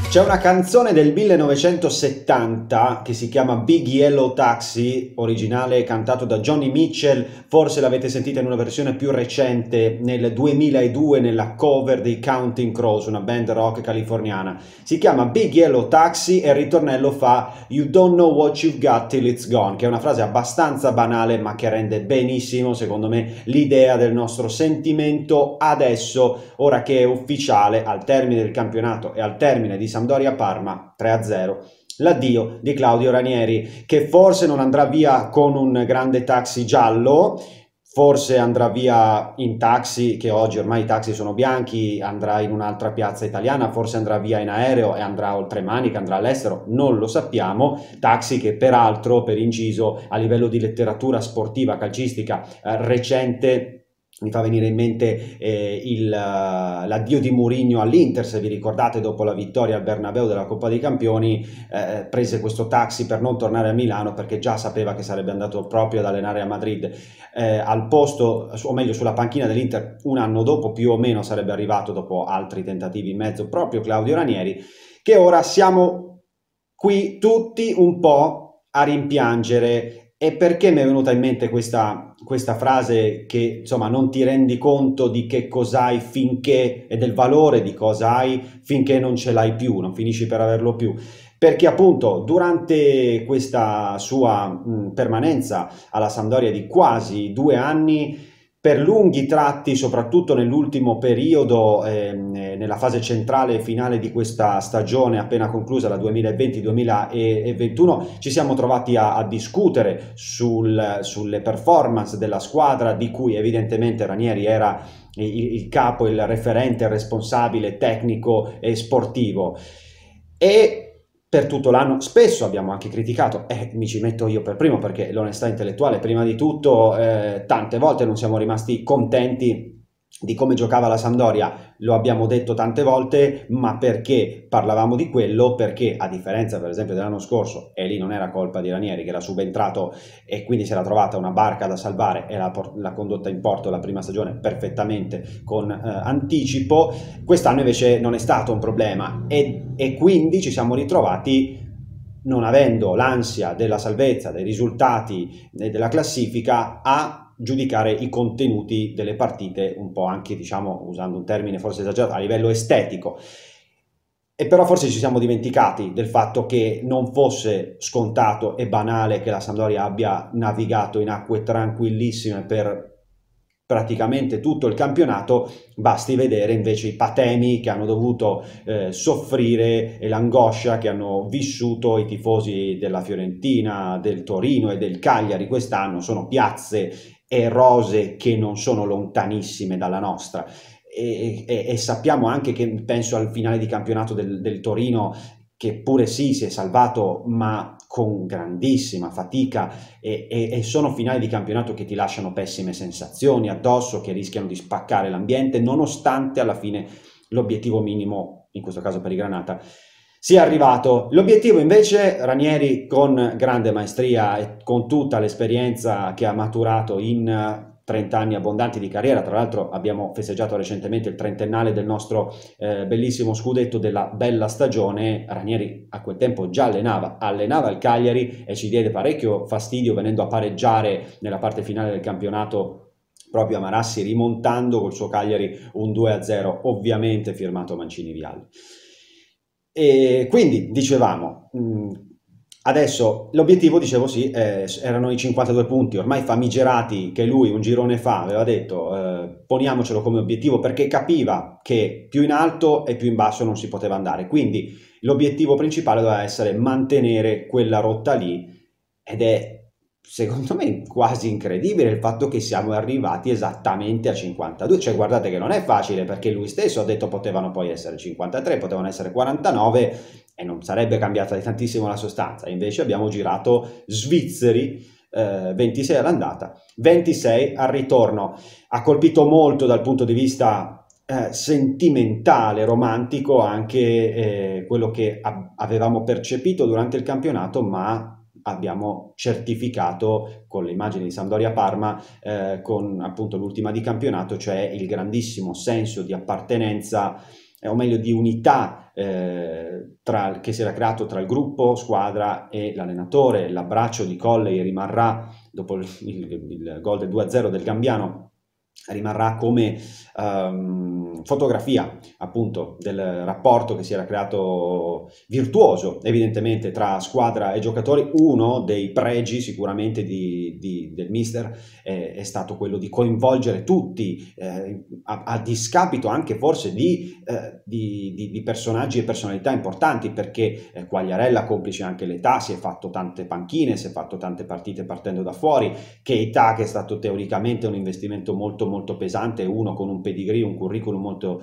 C'è una canzone del 1970 che si chiama Big Yellow Taxi, originale cantato da Johnny Mitchell, forse l'avete sentita in una versione più recente nel 2002 nella cover dei Counting Crows, una band rock californiana. Si chiama Big Yellow Taxi e il ritornello fa You don't know what you've got till it's gone, che è una frase abbastanza banale ma che rende benissimo secondo me l'idea del nostro sentimento adesso, ora che è ufficiale, al termine del campionato e al termine di Sampdoria-Parma 3-0, l'addio di Claudio Ranieri, che forse non andrà via con un grande taxi giallo, forse andrà via in taxi, che oggi ormai i taxi sono bianchi, andrà in un'altra piazza italiana, forse andrà via in aereo e andrà oltre Manica, andrà all'estero, non lo sappiamo. Taxi che peraltro, per inciso, a livello di letteratura sportiva, calcistica, recente, mi fa venire in mente l'addio di Mourinho all'Inter, se vi ricordate, dopo la vittoria al Bernabéu della Coppa dei Campioni, prese questo taxi per non tornare a Milano perché già sapeva che sarebbe andato proprio ad allenare a Madrid. Al posto, o meglio sulla panchina dell'Inter, un anno dopo più o meno sarebbe arrivato, dopo altri tentativi in mezzo, proprio Claudio Ranieri, che ora siamo qui tutti un po' a rimpiangere. E perché mi è venuta in mente questa frase che insomma non ti rendi conto di che cos'hai finché, e del valore di cosa hai finché non ce l'hai più, non finisci per averlo più? Perché appunto durante questa sua permanenza alla Sampdoria di quasi 2 anni, per lunghi tratti, soprattutto nell'ultimo periodo, nella fase centrale e finale di questa stagione appena conclusa, la 2020-2021, ci siamo trovati a discutere sulle performance della squadra, di cui evidentemente Ranieri era il capo, il referente, il responsabile tecnico e sportivo. E per tutto l'anno spesso abbiamo anche criticato, e mi ci metto io per primo perché l'onestà intellettuale prima di tutto, tante volte non siamo rimasti contenti di come giocava la Sampdoria, lo abbiamo detto tante volte, ma perché parlavamo di quello? Perché a differenza per esempio dell'anno scorso, e lì non era colpa di Ranieri che era subentrato e quindi si era trovata una barca da salvare e l'ha condotta in porto la prima stagione perfettamente con anticipo, quest'anno invece non è stato un problema e quindi ci siamo ritrovati, non avendo l'ansia della salvezza, dei risultati e della classifica, a giudicare i contenuti delle partite un po' anche, diciamo, usando un termine forse esagerato, a livello estetico. E però forse ci siamo dimenticati del fatto che non fosse scontato e banale che la Sampdoria abbia navigato in acque tranquillissime per praticamente tutto il campionato, basti vedere invece i patemi che hanno dovuto soffrire e l'angoscia che hanno vissuto i tifosi della Fiorentina, del Torino e del Cagliari quest'anno. Sono piazze e rose che non sono lontanissime dalla nostra e sappiamo anche che, penso al finale di campionato del Torino, che pure sì si è salvato ma con grandissima fatica e sono finali di campionato che ti lasciano pessime sensazioni addosso, che rischiano di spaccare l'ambiente, nonostante alla fine l'obiettivo minimo, in questo caso per i Granata, sia arrivato. L'obiettivo invece Ranieri, con grande maestria e con tutta l'esperienza che ha maturato in 30 anni abbondanti di carriera, tra l'altro abbiamo festeggiato recentemente il trentennale del nostro bellissimo scudetto, della bella stagione. Ranieri a quel tempo già allenava il Cagliari e ci diede parecchio fastidio venendo a pareggiare nella parte finale del campionato proprio a Marassi, rimontando col suo Cagliari un 2-0, ovviamente firmato Mancini-Vialli. E quindi dicevamo, adesso l'obiettivo, dicevo sì, erano i 52 punti ormai famigerati che lui un girone fa aveva detto, poniamocelo come obiettivo, perché capiva che più in alto e più in basso non si poteva andare, quindi l'obiettivo principale doveva essere mantenere quella rotta lì, ed è secondo me quasi incredibile il fatto che siamo arrivati esattamente a 52, cioè guardate che non è facile, perché lui stesso ha detto potevano poi essere 53, potevano essere 49 e non sarebbe cambiata di tantissimo la sostanza, invece abbiamo girato svizzeri, 26 all'andata, 26 al ritorno. Ha colpito molto dal punto di vista sentimentale, romantico, anche quello che avevamo percepito durante il campionato, ma abbiamo certificato con le immagini di Sampdoria-Parma, con appunto l'ultima di campionato, cioè il grandissimo senso di appartenenza o meglio di unità che si era creato tra il gruppo, squadra e l'allenatore. L'abbraccio di Colley rimarrà, dopo il gol del 2-0 del Gambiano, rimarrà come fotografia appunto del rapporto che si era creato virtuoso evidentemente tra squadra e giocatori. Uno dei pregi sicuramente del mister è stato quello di coinvolgere tutti a discapito anche forse di personaggi e personalità importanti, perché Quagliarella, complice anche l'età, si è fatto tante panchine, si è fatto tante partite partendo da fuori. Keita, che è stato teoricamente un investimento molto molto pesante, uno con un pedigree, un curriculum molto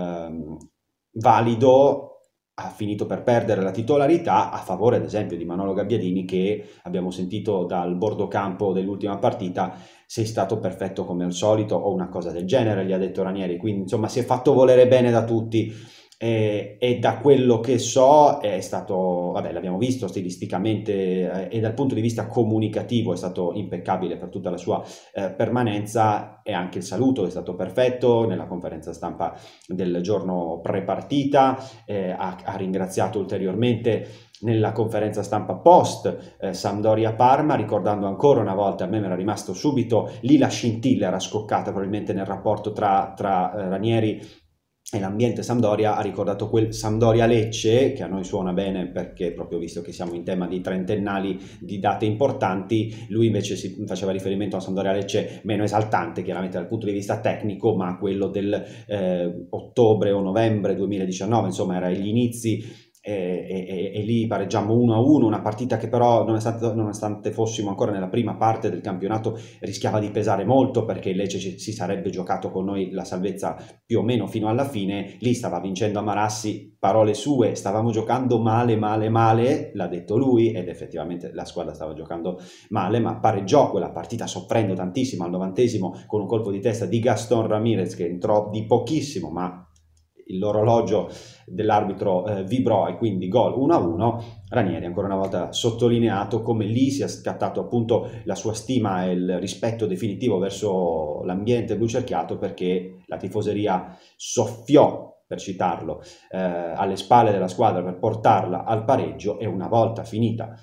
valido, ha finito per perdere la titolarità a favore ad esempio di Manolo Gabbiadini, che abbiamo sentito dal bordo campo dell'ultima partita: sei stato perfetto come al solito, o una cosa del genere gli ha detto Ranieri. Quindi insomma si è fatto volere bene da tutti. E da quello che so è stato, vabbè, l'abbiamo visto stilisticamente e dal punto di vista comunicativo è stato impeccabile per tutta la sua permanenza, e anche il saluto è stato perfetto nella conferenza stampa del giorno pre-partita. Ha ringraziato ulteriormente nella conferenza stampa post Sampdoria-Parma, ricordando ancora una volta, a me mi era rimasto subito lì la scintilla, era scoccata probabilmente nel rapporto tra Ranieri e l'ambiente Sampdoria. Ha ricordato quel Sampdoria-Lecce, che a noi suona bene perché, proprio visto che siamo in tema di trentennali, di date importanti, lui invece si faceva riferimento a Sampdoria-Lecce meno esaltante chiaramente dal punto di vista tecnico, ma quello del ottobre o novembre 2019, insomma era gli inizi. E lì pareggiammo 1-1, una partita che però, nonostante fossimo ancora nella prima parte del campionato, rischiava di pesare molto, perché il Lecce si sarebbe giocato con noi la salvezza più o meno fino alla fine. Lì stava vincendo a Marassi, parole sue: stavamo giocando male, male, male, l'ha detto lui, ed effettivamente la squadra stava giocando male, ma pareggiò quella partita soffrendo tantissimo al 90° con un colpo di testa di Gaston Ramirez, che entrò di pochissimo, ma l'orologio dell'arbitro vibrò, e quindi gol 1-1. Ranieri ancora una volta ha sottolineato come lì sia scattato appunto la sua stima e il rispetto definitivo verso l'ambiente blucerchiato, perché la tifoseria soffiò, per citarlo, alle spalle della squadra per portarla al pareggio, e una volta finita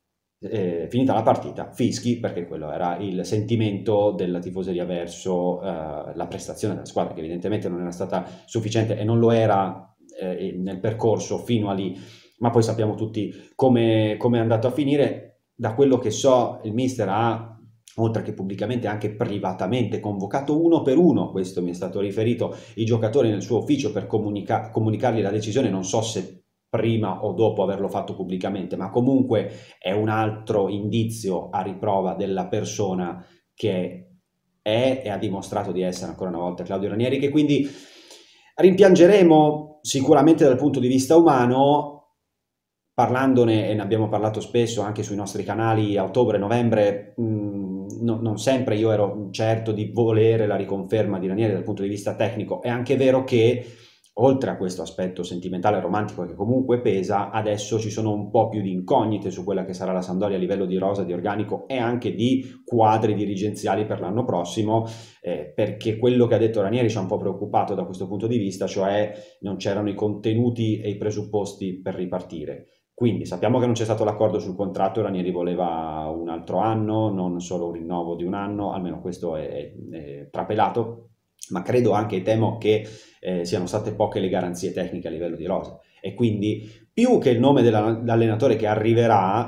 la partita, fischi, perché quello era il sentimento della tifoseria verso la prestazione della squadra, che evidentemente non era stata sufficiente e non lo era nel percorso fino a lì. Ma poi sappiamo tutti come è andato a finire. Da quello che so, il mister ha, oltre che pubblicamente, anche privatamente convocato uno per uno, questo mi è stato riferito, i giocatori nel suo ufficio per comunicargli la decisione. Non so se prima o dopo averlo fatto pubblicamente, ma comunque è un altro indizio a riprova della persona che è e ha dimostrato di essere ancora una volta Claudio Ranieri, che quindi rimpiangeremo sicuramente dal punto di vista umano. Parlandone, e ne abbiamo parlato spesso anche sui nostri canali, a ottobre-novembre, non sempre io ero certo di volere la riconferma di Ranieri dal punto di vista tecnico. È anche vero che, oltre a questo aspetto sentimentale e romantico che comunque pesa, adesso ci sono un po' più di incognite su quella che sarà la Sampdoria a livello di rosa, di organico e anche di quadri dirigenziali per l'anno prossimo, perché quello che ha detto Ranieri ci ha un po' preoccupato da questo punto di vista, cioè non c'erano i contenuti e i presupposti per ripartire. Quindi sappiamo che non c'è stato l'accordo sul contratto, Ranieri voleva un altro anno, non solo un rinnovo di un anno, almeno questo è trapelato, ma credo anche e temo che siano state poche le garanzie tecniche a livello di rosa, e quindi più che il nome dell'allenatore che arriverà,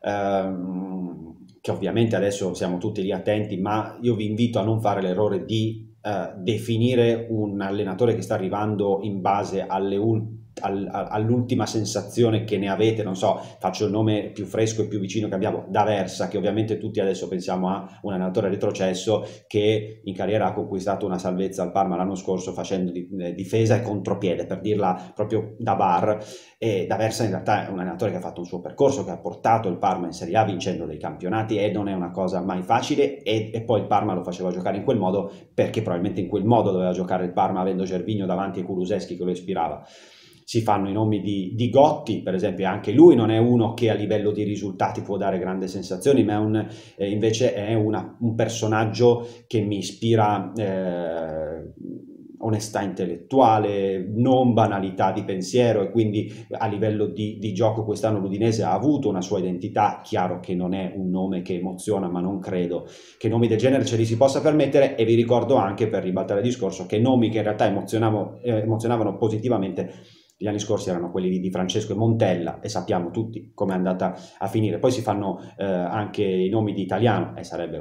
che ovviamente adesso siamo tutti lì attenti, ma io vi invito a non fare l'errore di definire un allenatore che sta arrivando in base all'ultima sensazione che ne avete. Non so, faccio il nome più fresco e più vicino che abbiamo: D'Aversa, che ovviamente tutti adesso pensiamo a un allenatore retrocesso che in carriera ha conquistato una salvezza al Parma l'anno scorso facendo difesa e contropiede, per dirla proprio da bar. E D'Aversa in realtà è un allenatore che ha fatto un suo percorso, che ha portato il Parma in Serie A vincendo dei campionati, e non è una cosa mai facile, e poi il Parma lo faceva giocare in quel modo perché probabilmente in quel modo doveva giocare il Parma, avendo Gervinho davanti e Kulusevski che lo ispirava. Si fanno i nomi di Gotti, per esempio, anche lui non è uno che a livello di risultati può dare grandi sensazioni, ma invece è un personaggio che mi ispira onestà intellettuale, non banalità di pensiero, e quindi a livello di gioco quest'anno l'Udinese ha avuto una sua identità. Chiaro che non è un nome che emoziona, ma non credo che nomi del genere ce li si possa permettere, e vi ricordo anche, per ribaltare il discorso, che nomi che in realtà emozionavano positivamente gli anni scorsi erano quelli di Francesco e Montella, e sappiamo tutti com'è andata a finire. Poi si fanno anche i nomi di Italiano, e sarebbe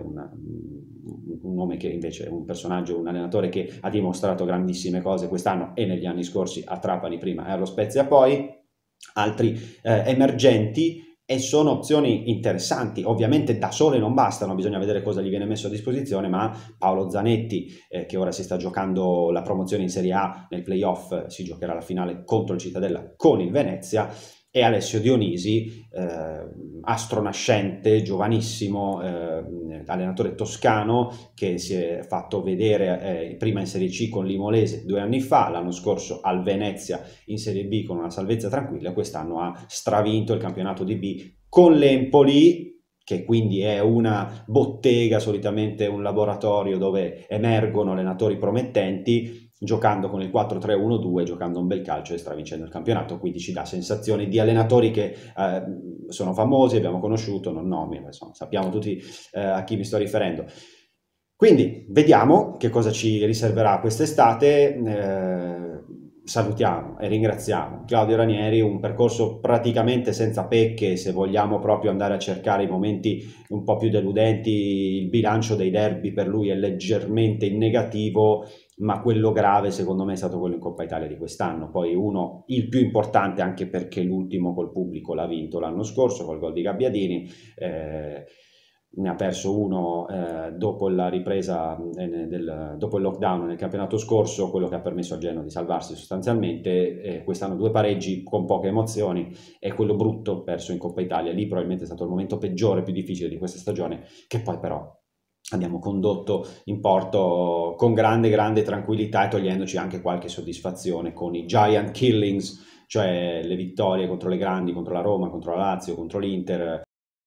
un nome che invece è un personaggio, un allenatore che ha dimostrato grandissime cose quest'anno e negli anni scorsi a Trapani prima e allo Spezia poi, altri emergenti, e sono opzioni interessanti. Ovviamente da sole non bastano, bisogna vedere cosa gli viene messo a disposizione, ma Paolo Zanetti, che ora si sta giocando la promozione in Serie A, nel playoff si giocherà la finale contro il Cittadella con il Venezia, e Alessio Dionisi, astronascente, giovanissimo, allenatore toscano, che si è fatto vedere prima in Serie C con l'Imolese 2 anni fa, l'anno scorso al Venezia in Serie B con una salvezza tranquilla, quest'anno ha stravinto il campionato di B con l'Empoli, che quindi è una bottega, solitamente un laboratorio dove emergono allenatori promettenti, giocando con il 4-3-1-2, giocando un bel calcio e stravincendo il campionato. Quindi ci dà sensazioni di allenatori che sono famosi, abbiamo conosciuto, non nomi, insomma, sappiamo tutti a chi mi sto riferendo. Quindi vediamo che cosa ci riserverà quest'estate. Salutiamo e ringraziamo Claudio Ranieri, un percorso praticamente senza pecche. Se vogliamo proprio andare a cercare i momenti un po' più deludenti, il bilancio dei derby per lui è leggermente in negativo, ma quello grave secondo me è stato quello in Coppa Italia di quest'anno. Poi il più importante, anche perché l'ultimo col pubblico l'ha vinto l'anno scorso col gol di Gabbiadini. Ne ha perso uno dopo la ripresa, dopo il lockdown nel campionato scorso, quello che ha permesso al Genoa di salvarsi sostanzialmente. Quest'anno 2 pareggi con poche emozioni, e quello brutto perso in Coppa Italia. Lì probabilmente è stato il momento peggiore, più difficile di questa stagione, che poi però abbiamo condotto in porto con grande tranquillità, e togliendoci anche qualche soddisfazione con i giant killings, cioè le vittorie contro le grandi, contro la Roma, contro la Lazio, contro l'Inter.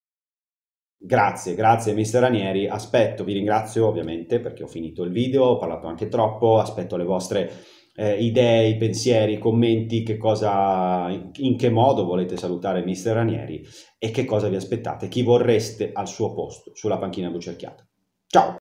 Grazie mister Ranieri, vi ringrazio ovviamente perché ho finito il video, ho parlato anche troppo, aspetto le vostre idee, pensieri, commenti, in che modo volete salutare mister Ranieri e che cosa vi aspettate, chi vorreste al suo posto sulla panchina blucerchiata. Ciao!